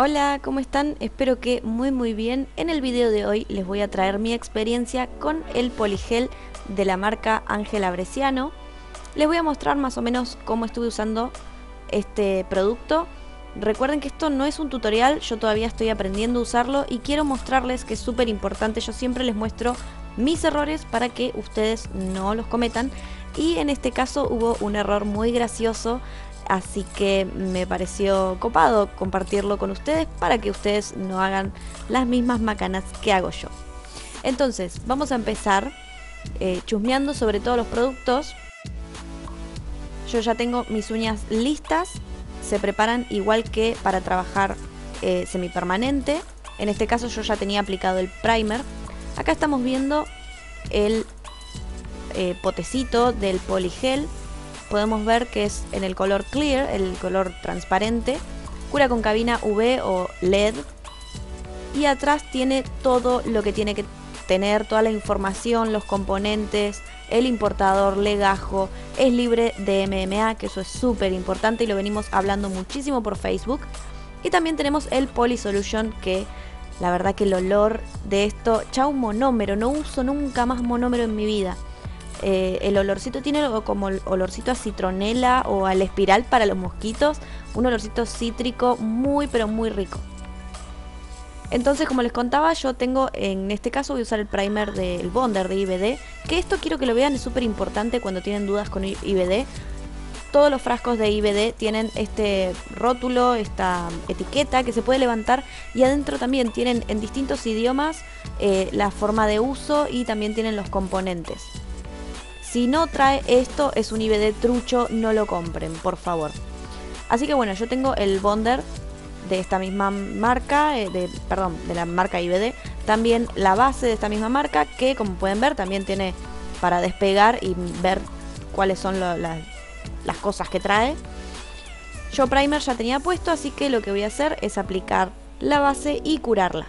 Hola, ¿cómo están? Espero que muy bien. En el video de hoy les voy a traer mi experiencia con el poligel de la marca Ángela Bresciano. Les voy a mostrar más o menos cómo estuve usando este producto. Recuerden que esto no es un tutorial, yo todavía estoy aprendiendo a usarlo y quiero mostrarles que es súper importante. Yo siempre les muestro mis errores para que ustedes no los cometan, y en este caso hubo un error muy gracioso, así que me pareció copado compartirlo con ustedes para que ustedes no hagan las mismas macanas que hago yo. Entonces vamos a empezar chusmeando sobre todos los productos. Yo ya tengo mis uñas listas, se preparan igual que para trabajar semipermanente. En este caso yo ya tenía aplicado el primer. Acá estamos viendo el potecito del poligel. Podemos ver que es en el color clear, el color transparente. Cura con cabina UV o LED. Y atrás tiene todo lo que tiene que tener, toda la información, los componentes, el importador, legajo, es libre de MMA, que eso es súper importante y lo venimos hablando muchísimo por Facebook. Y también tenemos el Poly Solution, que la verdad que el olor de esto, chau monómero, no uso nunca más monómero en mi vida. El olorcito tiene como el olorcito a citronela o al espiral para los mosquitos, un olorcito cítrico muy pero muy rico. Entonces, como les contaba, yo tengo, en este caso voy a usar el primer del Bonder de IBD, que esto quiero que lo vean, es súper importante cuando tienen dudas con IBD. Todos los frascos de IBD tienen este rótulo, esta etiqueta que se puede levantar, y adentro también tienen en distintos idiomas la forma de uso y también tienen los componentes. Si no trae esto, es un IBD trucho, no lo compren, por favor. Así que bueno, yo tengo el Bonder de esta misma marca, de la marca IBD. También la base de esta misma marca, que como pueden ver también tiene para despegar y ver cuáles son las cosas que trae. Yo primer ya tenía puesto, así que lo que voy a hacer es aplicar la base y curarla.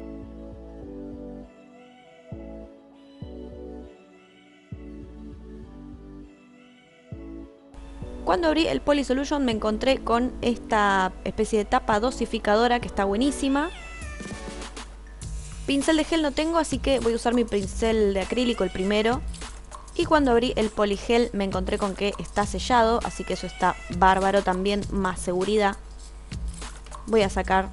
Cuando abrí el Poly Solution me encontré con esta especie de tapa dosificadora que está buenísima. Pincel de gel no tengo, así que voy a usar mi pincel de acrílico, el primero. Y cuando abrí el poligel me encontré con que está sellado, así que eso está bárbaro también, más seguridad. Voy a sacar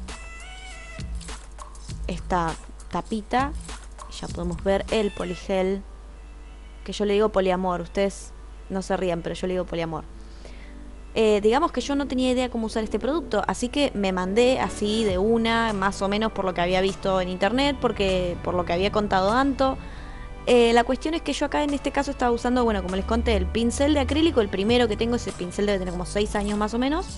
esta tapita y ya podemos ver el poligel, que yo le digo poliamor. Ustedes no se rían, pero yo le digo poliamor. Digamos que yo no tenía idea cómo usar este producto, así que me mandé así de una, más o menos por lo que había visto en internet, por lo que había contado Anto. La cuestión es que yo acá en este caso estaba usando, bueno, como les conté, el pincel de acrílico, el primero que tengo. Ese pincel debe tener como 6 años más o menos.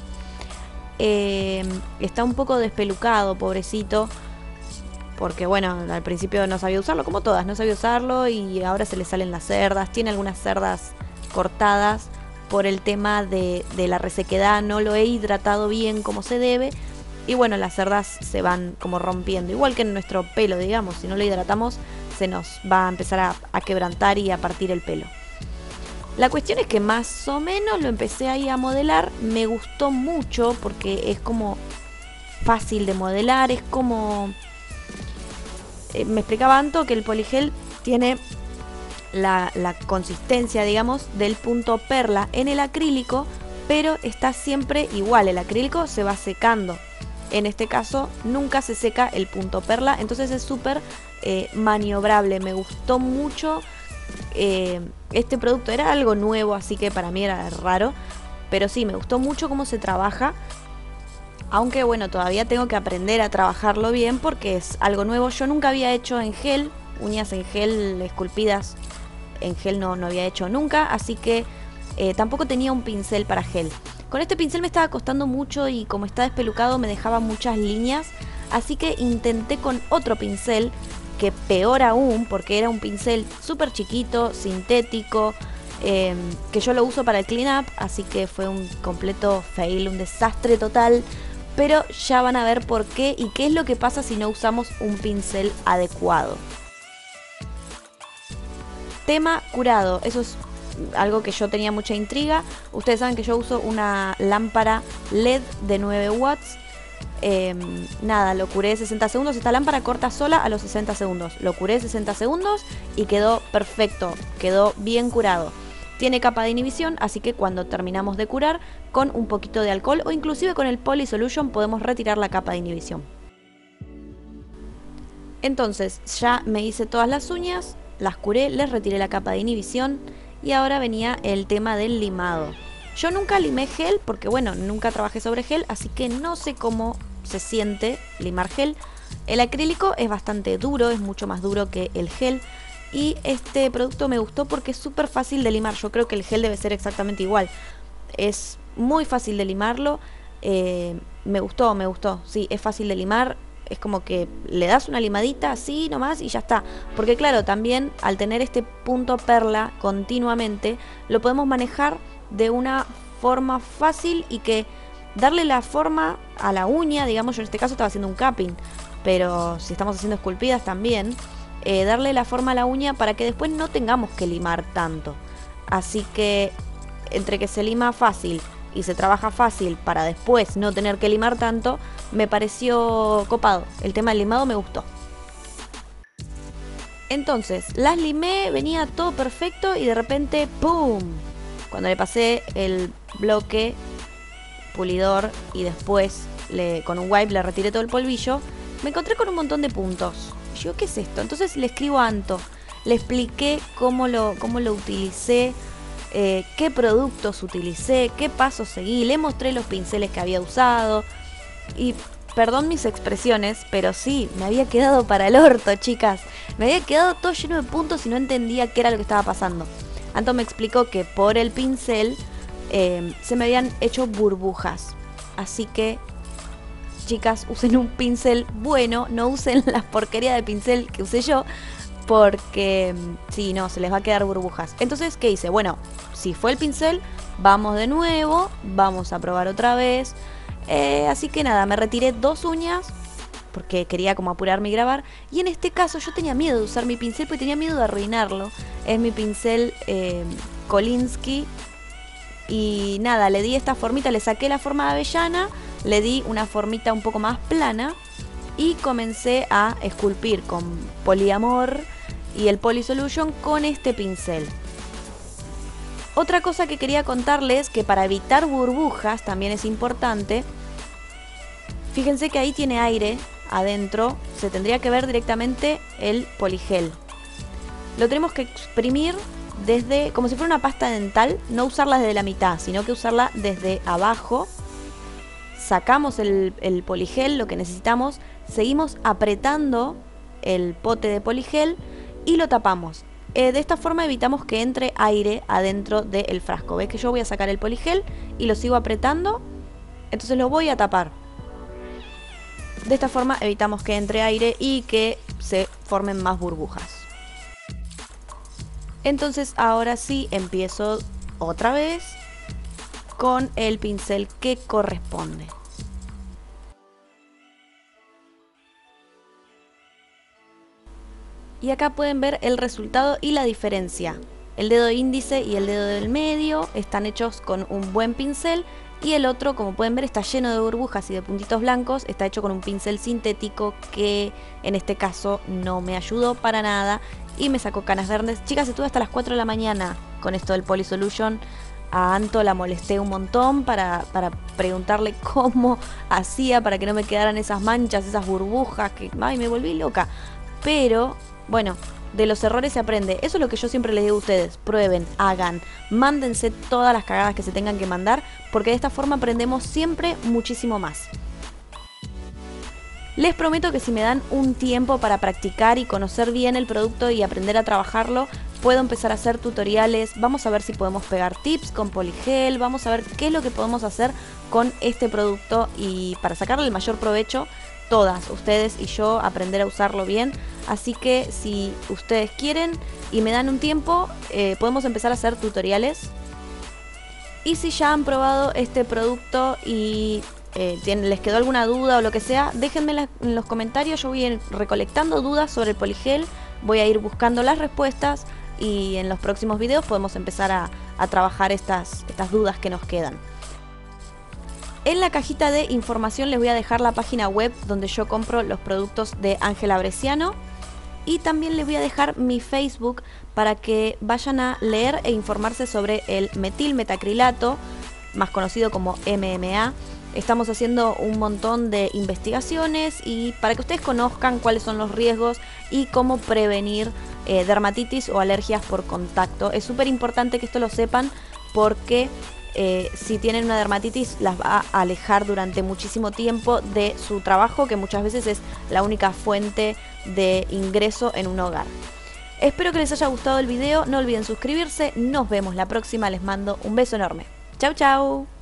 Está un poco despelucado, pobrecito, porque bueno, al principio no sabía usarlo, como todas, no sabía usarlo, y ahora se le salen las cerdas. Tiene algunas cerdas cortadas por el tema de la resequedad, no lo he hidratado bien como se debe, y bueno, las cerdas se van como rompiendo, igual que en nuestro pelo, digamos. Si no lo hidratamos se nos va a empezar a quebrantar y a partir el pelo. La cuestión es que más o menos lo empecé ahí a modelar, me gustó mucho porque es como fácil de modelar, es como... me explicaba Anto que el poligel tiene la consistencia, digamos, del punto perla en el acrílico, pero está siempre igual. El acrílico se va secando. En este caso nunca se seca el punto perla, entonces es súper maniobrable. Me gustó mucho este producto. Era algo nuevo, así que para mí era raro, pero sí, me gustó mucho cómo se trabaja. Aunque bueno, todavía tengo que aprender a trabajarlo bien porque es algo nuevo. Yo nunca había hecho en gel, uñas en gel esculpidas en gel no había hecho nunca, así que tampoco tenía un pincel para gel. Con este pincel me estaba costando mucho y como está despelucado me dejaba muchas líneas, así que intenté con otro pincel, que peor aún, porque era un pincel súper chiquito, sintético, que yo lo uso para el clean up, así que fue un completo fail, un desastre total. Pero ya van a ver por qué y qué es lo que pasa si no usamos un pincel adecuado. Tema curado, eso es algo que yo tenía mucha intriga. Ustedes saben que yo uso una lámpara LED de 9 watts. Nada, lo curé 60 segundos. Esta lámpara corta sola a los 60 segundos. Lo curé 60 segundos y quedó perfecto, quedó bien curado. Tiene capa de inhibición, así que cuando terminamos de curar, con un poquito de alcohol o inclusive con el Poly Solution podemos retirar la capa de inhibición. Entonces ya me hice todas las uñas, las curé, les retiré la capa de inhibición y ahora venía el tema del limado. Yo nunca limé gel porque bueno, nunca trabajé sobre gel, así que no sé cómo se siente limar gel. El acrílico es bastante duro, es mucho más duro que el gel. Y este producto me gustó porque es súper fácil de limar. Yo creo que el gel debe ser exactamente igual. Es muy fácil de limarlo. Me gustó. Sí, es fácil de limar. Es como que le das una limadita así nomás y ya está. Porque claro, también al tener este punto perla continuamente, lo podemos manejar de una forma fácil y que darle la forma a la uña, digamos, yo en este caso estaba haciendo un capping, pero si estamos haciendo esculpidas también, darle la forma a la uña para que después no tengamos que limar tanto. Así que entre que se lima fácil y se trabaja fácil para después no tener que limar tanto, me pareció copado. El tema del limado me gustó. Entonces, las limé, venía todo perfecto y de repente ¡pum! Cuando le pasé el bloque pulidor y después con un wipe le retiré todo el polvillo, me encontré con un montón de puntos. Y yo, ¿qué es esto? Entonces le escribo a Anto, le expliqué cómo lo utilicé, qué productos utilicé, qué pasos seguí, le mostré los pinceles que había usado y perdón mis expresiones, pero sí, me había quedado para el orto, chicas. Me había quedado todo lleno de puntos y no entendía qué era lo que estaba pasando. Anto me explicó que por el pincel se me habían hecho burbujas. Así que, chicas, usen un pincel bueno, no usen la porquería de pincel que usé yo, porque sí, no, se les va a quedar burbujas. Entonces, ¿qué hice? Bueno, si fue el pincel, vamos de nuevo, vamos a probar otra vez. Así que nada, me retiré 2 uñas porque quería como apurarme y grabar. Y en este caso yo tenía miedo de usar mi pincel porque tenía miedo de arruinarlo. Es mi pincel Kolinsky. Y nada, le di esta formita, le saqué la forma de avellana, le di una formita un poco más plana y comencé a esculpir con poliamor y el Poly Solution con este pincel. Otra cosa que quería contarles, que para evitar burbujas también es importante, fíjense que ahí tiene aire adentro, se tendría que ver directamente el poligel. Lo tenemos que exprimir desde, como si fuera una pasta dental, no usarla desde la mitad, sino que usarla desde abajo. Sacamos el poligel, lo que necesitamos, seguimos apretando el pote de poligel y lo tapamos. De esta forma evitamos que entre aire adentro del frasco. ¿Ves que yo voy a sacar el poligel y lo sigo apretando? Entonces lo voy a tapar. De esta forma evitamos que entre aire y que se formen más burbujas. Entonces ahora sí empiezo otra vez con el pincel que corresponde. Y acá pueden ver el resultado y la diferencia. El dedo índice y el dedo del medio están hechos con un buen pincel y el otro, como pueden ver, está lleno de burbujas y de puntitos blancos. Está hecho con un pincel sintético que en este caso no me ayudó para nada y me sacó canas verdes. Chicas, estuve hasta las 4 de la mañana con esto del Poly Solution. A Anto la molesté un montón para preguntarle cómo hacía para que no me quedaran esas manchas, esas burbujas, que ay, me volví loca. Pero bueno, de los errores se aprende. Eso es lo que yo siempre les digo a ustedes. Prueben, hagan, mándense todas las cagadas que se tengan que mandar, porque de esta forma aprendemos siempre muchísimo más. Les prometo que si me dan un tiempo para practicar y conocer bien el producto y aprender a trabajarlo, puedo empezar a hacer tutoriales. Vamos a ver si podemos pegar tips con poligel, vamos a ver qué es lo que podemos hacer con este producto y para sacarle el mayor provecho, todas, ustedes y yo, aprender a usarlo bien. Así que si ustedes quieren y me dan un tiempo, podemos empezar a hacer tutoriales. Y si ya han probado este producto y les quedó alguna duda o lo que sea, déjenmela en los comentarios. Yo voy a ir recolectando dudas sobre el poligel, voy a ir buscando las respuestas y en los próximos videos podemos empezar a trabajar estas dudas que nos quedan. En la cajita de información les voy a dejar la página web donde yo compro los productos de Ángela Bresciano. Y también les voy a dejar mi Facebook para que vayan a leer e informarse sobre el metilmetacrilato, más conocido como MMA. Estamos haciendo un montón de investigaciones y para que ustedes conozcan cuáles son los riesgos y cómo prevenir dermatitis o alergias por contacto. Es súper importante que esto lo sepan porque si tienen una dermatitis las va a alejar durante muchísimo tiempo de su trabajo, que muchas veces es la única fuente de ingreso en un hogar. Espero que les haya gustado el video, no olviden suscribirse, nos vemos la próxima, les mando un beso enorme. Chau chau.